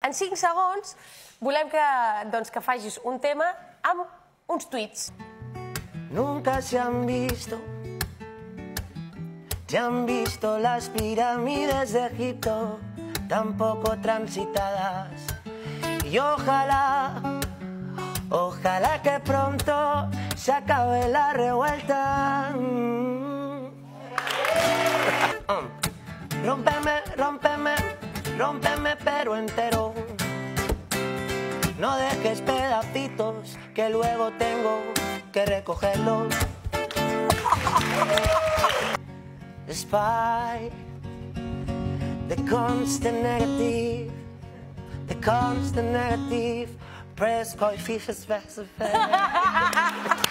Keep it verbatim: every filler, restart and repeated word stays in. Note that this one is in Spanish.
En cinc segons volem que, doncs, que facis un tema amb uns tuits. Nunca se han visto, se han visto las pirámides de Egipto, tampoco transitadas. Y ojalá, ojalá que pronto se acabe la revuelta. Rómpeme, rómpeme, rómpeme pero entero. No dejes pedacitos que luego tengo que recogerlos. Despite the constant negative, the constant negative, press coefficients specified.